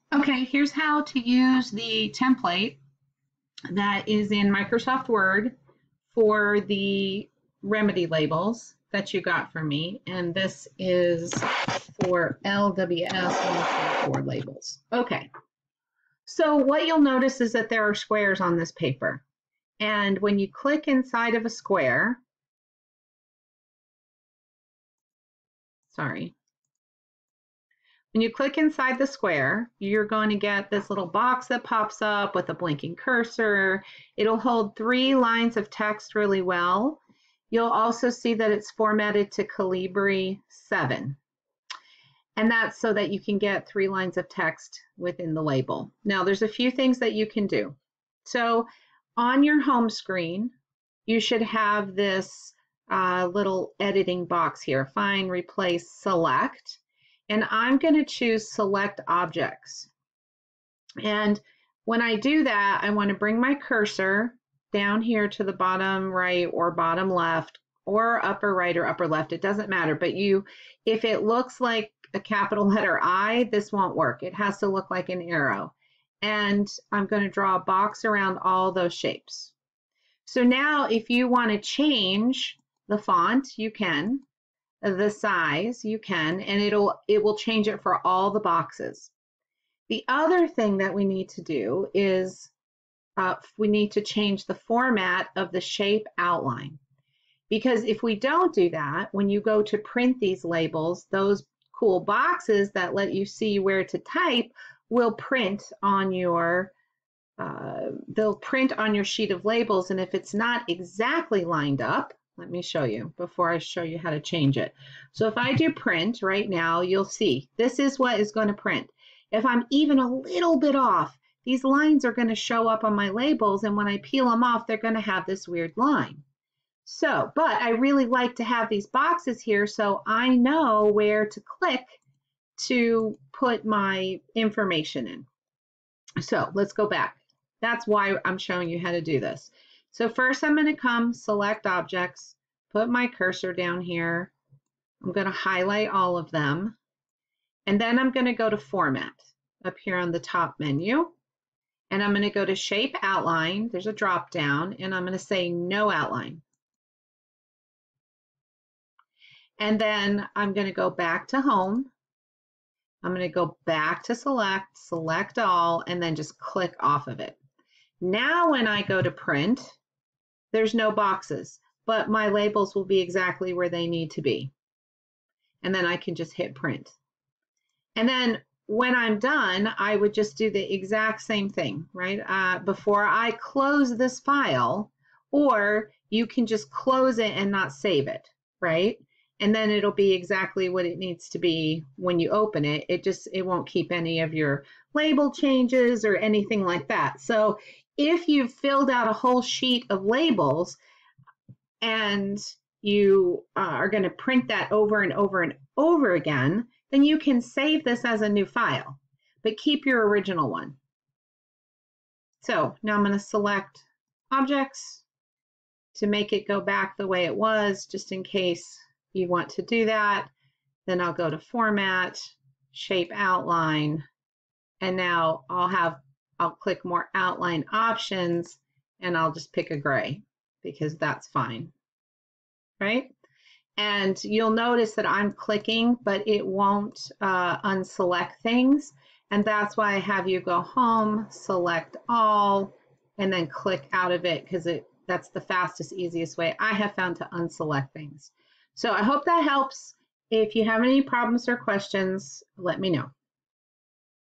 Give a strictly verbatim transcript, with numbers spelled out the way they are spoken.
Okay, here's how to use the template that is in Microsoft Word for the remedy labels that you got from me. And this is for L W S one three four labels. Okay, so what you'll notice is that there are squares on this paper. And when you click inside of a square, sorry, when you click inside the square, you're going to get this little box that pops up with a blinking cursor. It'll hold three lines of text really well. You'll also see that it's formatted to Calibri seven. And that's so that you can get three lines of text within the label. Now, there's a few things that you can do. So on your home screen, you should have this uh, little editing box here, find, replace, select. And I'm going to choose select objects. And when I do that, I want to bring my cursor down here to the bottom right or bottom left or upper right or upper left. It doesn't matter. But you, if it looks like a capital letter I, this won't work. It has to look like an arrow. And I'm going to draw a box around all those shapes. So now if you want to change the font, you can. The size, you can, and it'll it will change it for all the boxes. The other thing that we need to do is uh, we need to change the format of the shape outline, because if we don't do that, when you go to print these labels, those cool boxes that let you see where to type will print on your uh, they'll print on your sheet of labels, and if it's not exactly lined up, let me show you before I show you how to change it. So if I do print right now, you'll see this is what is going to print. If I'm even a little bit off, these lines are going to show up on my labels, and when I peel them off, they're going to have this weird line. So, but I really like to have these boxes here so I know where to click to put my information in. So let's go back. That's why I'm showing you how to do this. So first I'm going to come select objects, put my cursor down here. I'm going to highlight all of them. And then I'm going to go to format up here on the top menu. And I'm going to go to shape outline. There's a drop down and I'm going to say no outline. And then I'm going to go back to home. I'm going to go back to select, select all, and then just click off of it. Now when I go to print, there's no boxes, but my labels will be exactly where they need to be. And then I can just hit print. And then when I'm done, I would just do the exact same thing, right? Uh, before I close this file, or you can just close it and not save it, right? And then it'll be exactly what it needs to be when you open it. It just, it won't keep any of your label changes or anything like that. So if you've filled out a whole sheet of labels and you uh, are going to print that over and over and over again, then you can save this as a new file, but keep your original one. So now I'm going to select objects to make it go back the way it was, just in case you want to do that. Then I'll go to format, shape outline, and now I'll have I'll click more outline options and I'll just pick a gray because that's fine, right? And you'll notice that I'm clicking, but it won't uh, unselect things. And that's why I have you go home, select all, and then click out of it because it that's the fastest, easiest way I have found to unselect things. So I hope that helps. If you have any problems or questions, let me know.